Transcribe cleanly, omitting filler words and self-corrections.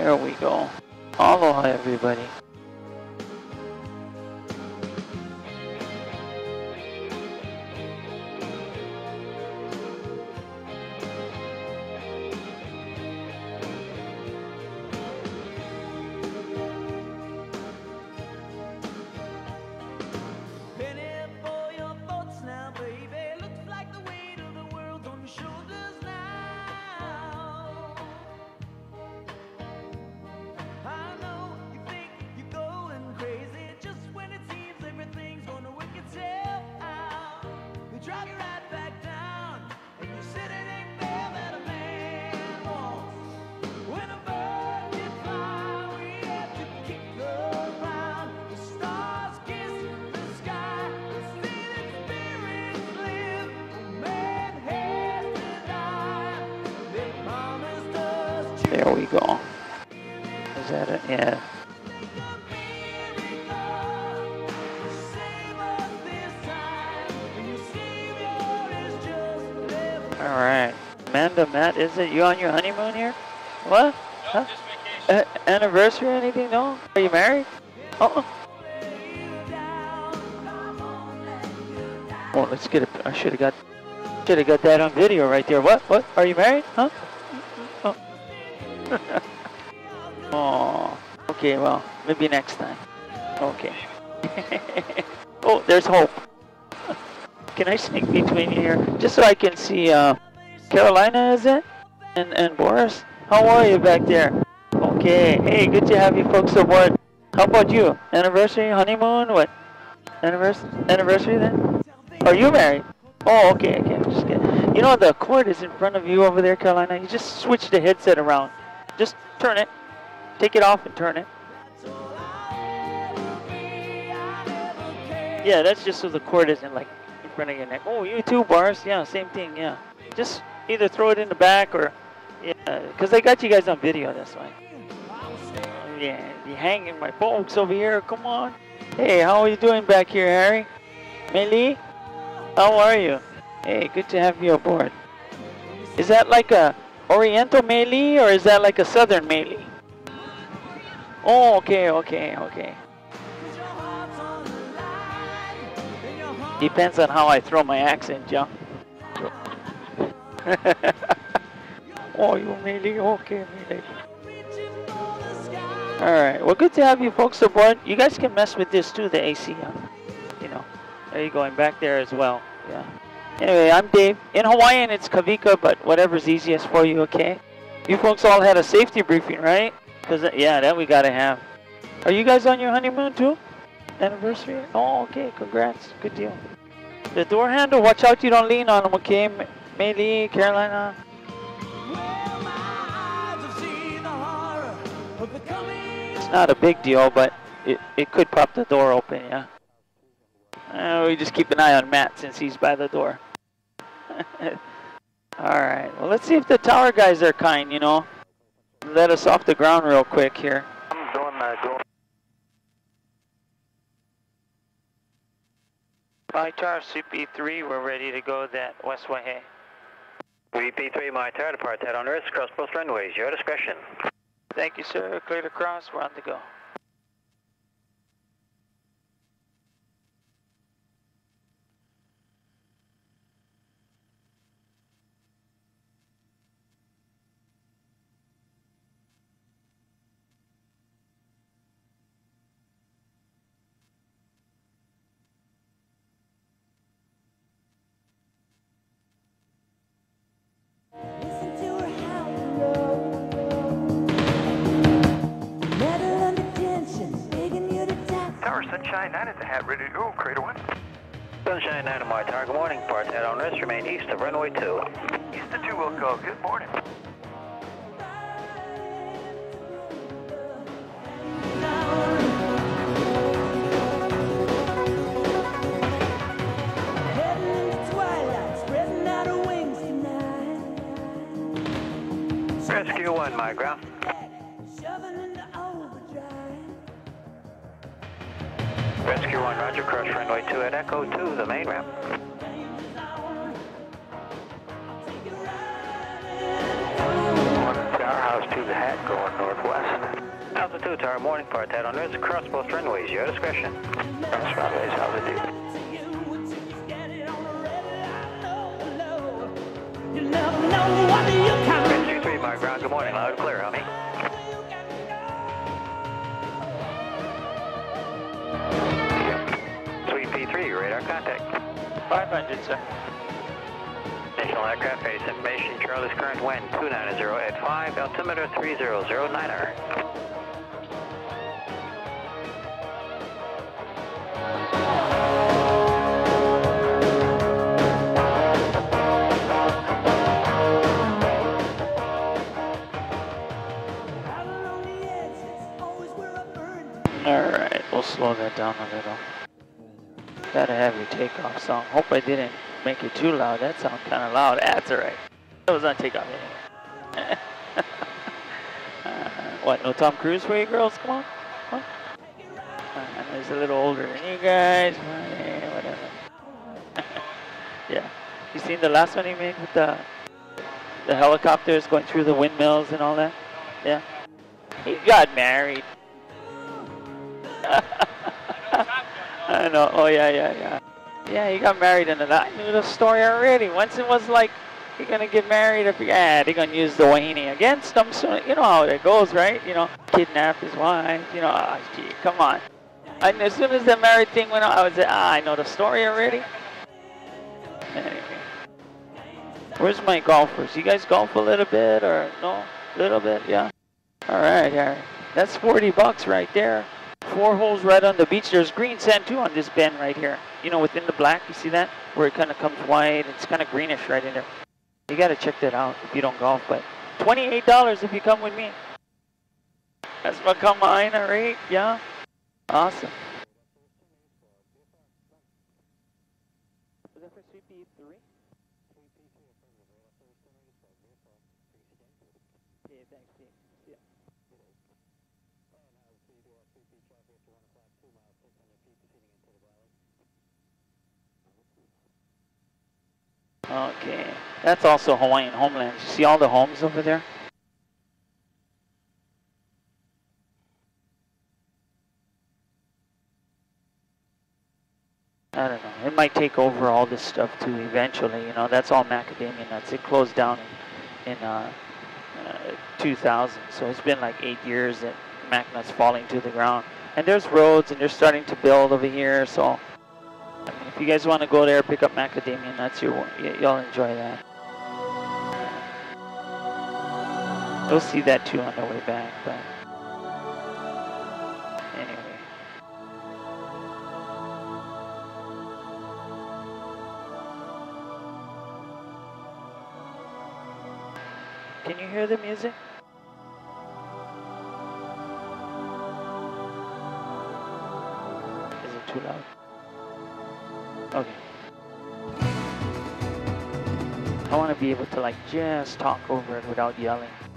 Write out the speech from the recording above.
There we go. Aloha, everybody. There we go. Is that it? Yeah. All right. Amanda, Matt, is it you on your honeymoon here? What? No, huh? just vacation. Anniversary or anything? No? Are you married? Oh. Oh, let's get it. I should have got that on video right there. What? What? Are you married? Huh? Oh. Oh. Okay, well, maybe next time. Okay. Oh, there's hope. Can I sneak between you here? Just so I can see Carolina, is it? And Boris? How are you back there? Okay. Hey, good to have you folks aboard. How about you? Anniversary, honeymoon, what? Anniversary then? Are you married? Oh, okay, okay. I'm just kidding. You know the cord is in front of you over there, Carolina. You just switch the headset around. Just turn it. Take it off and turn it. Yeah, that's just so the cord isn't like in front of your neck. Oh, you too, Boris. Yeah, same thing. Yeah. Just either throw it in the back or, yeah, because I got you guys on video. That's why. Yeah, you hanging my folks over here. Come on. Hey, how are you doing back here, Harry? Meili? How are you? Hey, good to have you aboard. Is that like a Oriental Meili or is that like a Southern Meili? Oh, okay, okay, okay. Depends on how I throw my accent, John. Oh, you Meili? Okay, Meili. Alright, well, good to have you folks aboard. You guys can mess with this too, the AC. You know, there you going back there as well. Yeah. Anyway, I'm Dave. In Hawaiian, it's Kavika, but whatever's easiest for you, okay? You folks all had a safety briefing, right? Because, yeah, that we got to have. Are you guys on your honeymoon too? Anniversary? Oh, okay, congrats. Good deal. The door handle, watch out you don't lean on them, okay? Meili, Carolina. It's not a big deal, but it could pop the door open, yeah. We just keep an eye on Matt since he's by the door. Alright, well, let's see if the tower guys are kind, you know. Let us off the ground real quick here. I'm doing my go. My tower, CP3, we're ready to go that West Waihee. VP3, my tower, depart head on Earth, cross both runways, your discretion. Thank you, sir. Clear to cross, we're on the go. Sunshine 9 at the hat, ready to go, Crater 1. Sunshine 9 on my tower, good morning. Depart head on Earth, remain east of runway 2. East of 2 will go, good morning. Rescue 1, my ground. Rescue 1, roger, cross runway 2 at Echo 2, the main ramp. Tower House 2, the hat, going northwest. 2, Tower morning, part head on risk, across both runways, your discretion. Cross runways, altitude. 23 by ground, good morning, loud and clear, homie. Sweet P3, radar contact. 500, sir. National aircraft base information, Charlie's current wind 290 at 5, altimeter 3009er. Alright, we'll slow that down a little. Got a heavy takeoff song. Hope I didn't make it too loud. That sounded kind of loud. That's alright. It was on takeoff anyway. What, no Tom Cruise for you girls? Come on. Huh? He's a little older than you guys. Yeah, whatever. Yeah. You seen the last one he made with the helicopters going through the windmills and all that? Yeah. He got married. I know. Oh yeah. Yeah, he got married and I knew the story already. Once it was like, you're gonna get married, they're gonna use the Wahine against him soon. You know how it goes, right? You know, kidnap his wife. You know, oh, gee, come on. And as soon as the married thing went on, I was like, I know the story already. Anyway, where's my golfers? You guys golf a little bit or no? A little bit, yeah. All right. That's $40 right there. 4 holes right on the beach. There's green sand too on this bend right here. You know, within the black, you see that? Where it kind of comes white. It's kind of greenish right in there. You got to check that out if you don't golf. But $28 if you come with me. That's what come on, right? Yeah. Awesome. Was that for CP3? Yeah, thanks, Steve. Yeah. Okay, that's also Hawaiian homeland. You see all the homes over there? I don't know. It might take over all this stuff too eventually. You know, that's all macadamia nuts. It closed down in 2000, so it's been like 8 years that mac nuts falling to the ground. And there's roads, and they're starting to build over here. So, I mean, if you guys want to go there, pick up macadamia nuts, you'll enjoy that. You'll see that too on the way back, but anyway. Can you hear the music? Is it too loud? Okay. I want to be able to like just talk over it without yelling.